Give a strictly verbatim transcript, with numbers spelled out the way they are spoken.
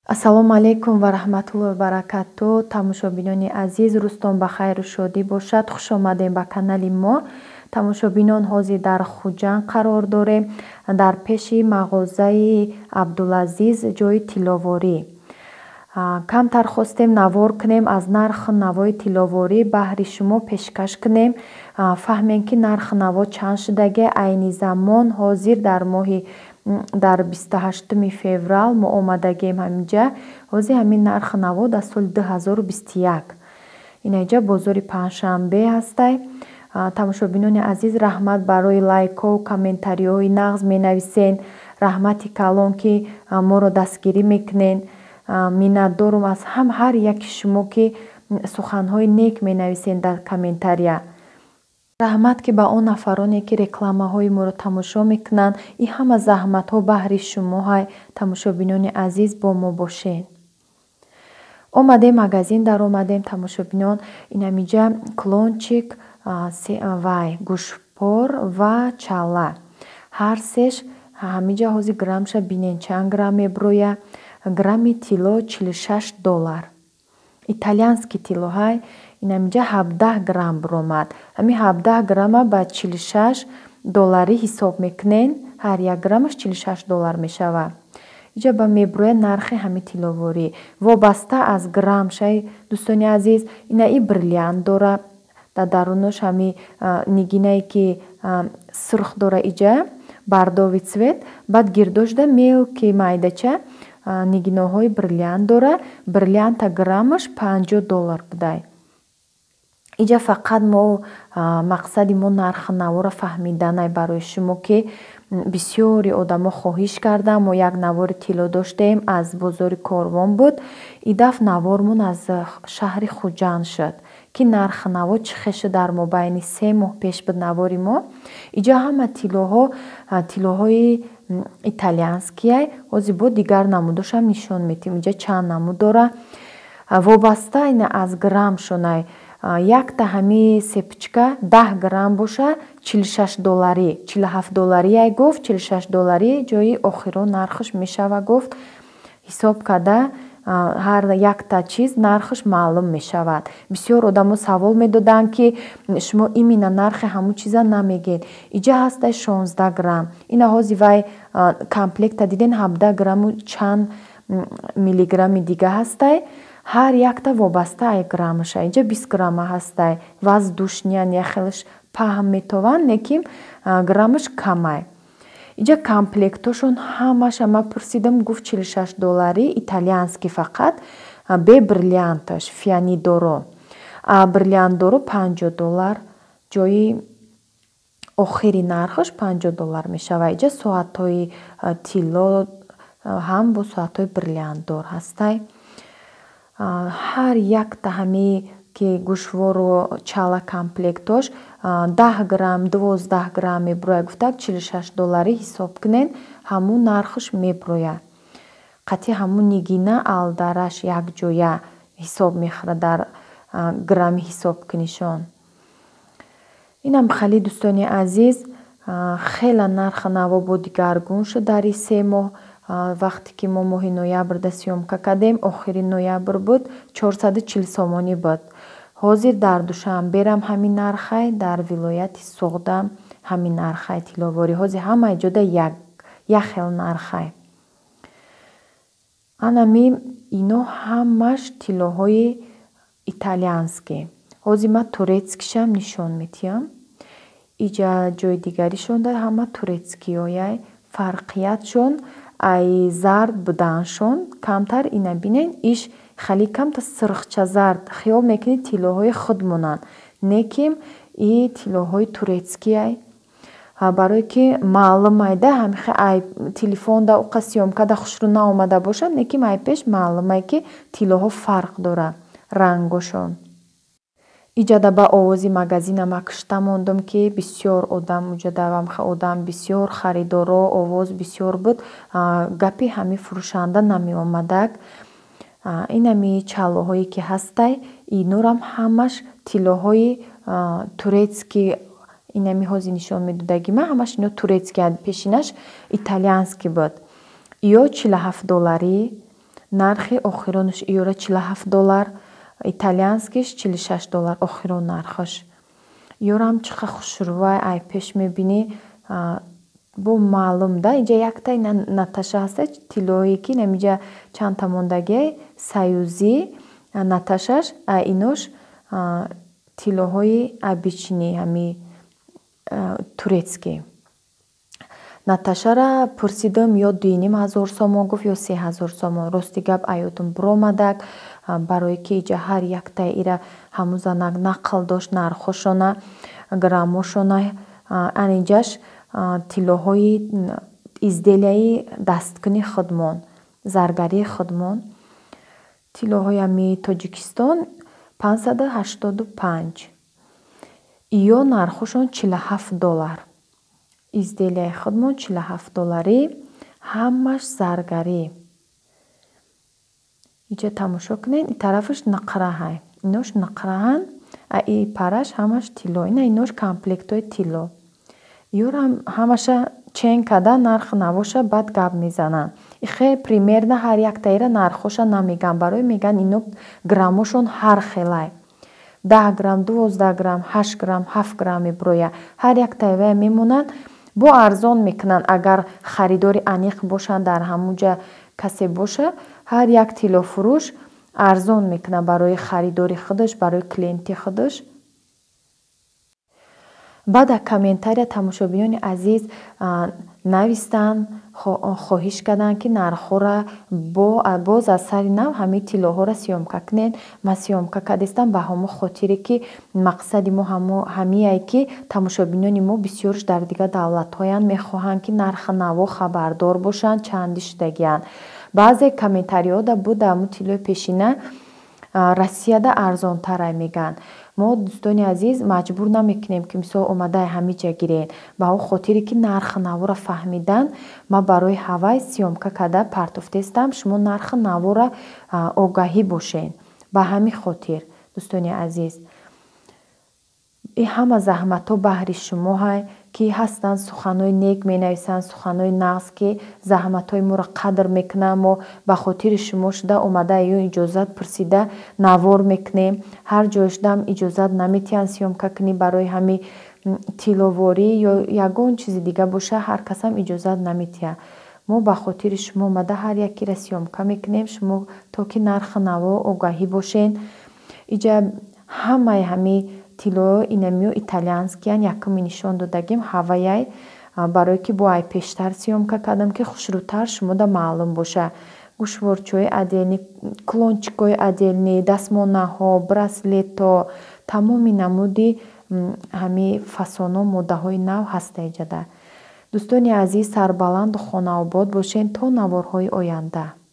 ассалому алайкум ва раҳматуллоҳи ва баракатуҳ. Тамошобинони азиз, рӯзтон ба хайру шодӣ бошад. хуш омадем ба канали мо. Тамошобинон, ҳозир дар Хуҷанд қарор дорем, дар пеши мағозаи Абдулазиз, ҷои тиловорӣ. камтар хостем навор кунем, аз нархи навои тиловорӣ баҳри шумо пешкаш кунем. фаҳмем ки нархи наво чанд шудагӣ. айни замон ҳозир дар моҳи дар бисту ҳаштуми феврал мо омадагем ҳаминҷа. ҳозир ҳамин нархи наво дар соли ду ҳазору бисту як. инаҷа бозори панҷшанбе ҳастай. тамошобинони азиз, раҳмат барои лайкҳо, комментариҳои нағз менависен. раҳмати калон ки моро дастгирӣ мекунен. миннатдорум аз ҳам ҳар яки шумо ки суханҳои нек менависен дар комментария. раҳмат ки ба он нафароне ки рекламаҳои моро тамошо мекунанд. ин ҳама заҳматҳо баҳри шумо ҳай. тамошобинони азиз, бо мо бошед. омадем магазин дар омадем. тамошобинон, ин ҳаминҷа клончик, вай гӯшпор ва чала ҳар сеш ҳаминҷа ҳозир грамша бинен чанд грамм меброя. грамми тилло чилу шаш доллар. итальянский тилло ҳай. ин ҳаминҷа ҳабдаҳ грамм биромад. ҳамин ҳабдаҳ грамма ба чилу шаш долларӣ ҳисоб мекунен. ҳар як граммаш чилу шаш доллар мешавад. инҷа ба меброя нархи ҳамин тилловорӣ вобаста аз грамм. шай дӯстони азиз, ина и бриллиант дора. дар дарунаш ҳамин нигинае ки сурх дора иҷа бардови цвет. баъд гирдошда мелки майдача нигиноҳои бриллиант дора. бриллианта граммаш панҷоҳ доллар будай. иҷа фақат мо мақсади мо нархи навора фаҳмиданай барои шумо ки бисёри одамо хоҳиш карданд. мо як навори тилло доштем, аз бозори Корвон буд. идаф навормон аз шаҳри Хуҷанд шуд ки нархи наво чӣ хел шуд. дар мобайни се моҳ пеш буд навори мо. иҷа ҳама тиллоҳо тиллоҳои итальянские. ҳозир бо дигар намудошам нишон медиҳем. иҷа чанд намуд дора. вобаста ина аз грамм шунай. якта ҳамин сепчка даҳ грамм боша чилу шаш долларӣ. чилу ҳафт долларӣ ай гуфт, чилу шаш долларӣ ҷои охиро нархаш мешава гуфт. ҳисоб карда ҳар якта чиз нархаш маълум мешавад. бисёр одамо савол медоданд ки шумо имина нархи ҳамун чиза намегед. иҷа ҳастай шонздаҳ грамм. ина ҳозир вай комплекта диден ҳабдаҳ грамму чанд миллиграмми дига ҳастай. ҳар якта вобаста ай граммаша. иҷа бист грамма ҳастай. ваз душниян яхелаш паҳм метованд, лекин граммаш камай. иҷа комплектошон ҳамаша ма пурсидам, гуфт чилу шаш долларӣ итальянский фақат бе бриллианташ фианидоро. бриллиантдоро панҷоҳ доллар. ҷои охири нархаш панҷоҳ доллар мешавад. иҷа соатҳои тилло ҳам бо соатҳои бриллиантдор ҳастай. ҳар якта ҳамин ки гӯшвору чала комплектош даҳ грамм, дувоздаҳ грамм меброя. гуфтак чилу шаш долларӣ ҳисоб кунен. ҳамун нархаш меброя. қатъи ҳамун нигина алдараш якҷоя ҳисоб мехӯрад дар грамми ҳисобкунишон. инам хали дӯстони азиз, хела нархи наво бо дигаргун шуд дар ин се моҳ. вақте ки мо моҳи ноябрда сёмка кардем, охири ноябр буд, чорсаду чил сомонӣ буд. ҳозир дар душанберам ҳамин нархай, дар вилояти Суғдам ҳамин нархай тилловорӣ. ҳозир ҳамаи ҷода як як хел нархай. анами ино ҳамаш тиллоҳои итальянские. ҳозир ма турецкишам нишон медиҳам. иҷа ҷои дигаришон дар ҳама турецкиёяй. фарқиятшон ай зард буданшон камтар. ина бинен иш хали камта сирхча зард. хиёл мекунед тиллоҳои худ монанд, неким и тиллоҳои турецкияй. барое ки маълум айда ҳамихе ай телефонда уқа сёмкада хушрӯ наомада бошад, неким ай пеш маълумай ки тиллоҳо фарқ дора рангошон. иҷада ба овози магазинама кушта мондум ки бисёр одам уҷада ҳамха одам бисёр харидоро овоз бисёр буд. гапи ҳамин фурӯшанда намеомадак. инами чалоҳое ки ҳастай, инорам ҳамаш тиллоҳои турецки. инами ҳозир нишон медодаги ма ҳамаш ино турецки, пешинаш итальянский буд. ё чилу ҳафт долларӣ, нархи охиронаш юра чилу ҳафт доллар, итальянскиш чилу шаш доллар охирон нархаш. Юрам чиха хушрӯвай ай пеш мебинӣ бо маълум да инҷа яктай наташа ҳаста тиллое ки намиҷа чандта мондагия саюзӣ наташаш ай инош тиллоҳои обични ҳами турецкӣ. Наташара пурсидам ё дуюним ҳазор сомон гуфт ё се ҳазор сомон. Рости гап аётум буромадак барое ки иҷа ҳар яктай ира ҳамузанак нақл дошт нархошона граммошона анинҷаш тиллоҳои изделияи дасткунӣ худмон заргарии худмон тиллоҳои ами Тоҷикистон панҷсаду ҳаштоду панҷ ё нархошон чилу ҳафт доллар. Изделияи худмон чилу ҳафт долларӣ ҳамаш заргарӣ. Иҷа тамошо кунед ин тарафаш нақраҳай инош нақраҳан а и параш ҳамаш тилло ина инош комплектои тилло. Юрам ҳамаша чен када нарх навоша баъд гап мезананд. Ихе примерно ҳар яктаира нархоша намеган барои меган ино граммошон ҳар хелай даҳ грамм дувоздаҳ грамм ҳашт грамм ҳафт грамм меброя ҳар яктаивая мемонанд бо арзон мекунанд агар харидори аниқ бошанд дар ҳамунҷа касе боша ҳар як тиллофурӯш арзон мекунад барои харидори худаш барои клиенти худаш. баъд аз комментария тамошобинони азиз навистанд хоҳиш карданд ки нархҳора боз аз сари нав ҳамин тиллоҳора сиёмка кунед. ман сиёмка кардистам ба ҳамо хотире ки мақсади мо ҳамияе ки тамошобинони мо бисёрш дар дигар давлатҳоянд мехоҳанд ки нархи наво хабардор бошанд чанди шудагианд. баъзе комментариҳода буд дар ҳамун тиллои пешина Россияда арзонтара меган. мо дӯстони азиз маҷбур намекунем ки мисол омадай ҳамиҷа гирен ба ҳамон хотире ки нархи навора фаҳмидан ман барои ҳавай сиёмка карда партофтестам шумо нархи навора огаҳӣ бошен. ба ҳамин хотир дӯстони азиз и ҳама заҳматҳо баҳри шумоҳай ки ҳастанд суханои нек менависанд суханои нағз ки заҳматҳои моро қадр мекунанд. мо ба хотири шумо шуда омада ё иҷозат пурсида навор мекунем ҳар ҷоя шудам иҷозат наметиҳанд сиёмка кунӣ барои ҳамин тилловорӣ ё ягон чизи дига боша ҳар касам иҷозат наметиҳад. мо ба хотири шумо омада ҳар якира сиёмка мекунем шумо то ки нархи наво огаҳӣ бошен. иҷа ҳамаи ҳамин тиллоҳо инамиё итальянскиян якуми нишон додагим ҳаваяй барое ки бо ай пештар сиёмка кардам ки хушрӯтар шумода маълум боша. гӯшворчои отдельни клончикои отдельни дастмонаҳо браслетҳо тамоми намуди ҳамин фасоно моддаҳои нав ҳаста иҷада. дӯстони азиз сарбаланду хонаобод бошен то наворҳои оянда.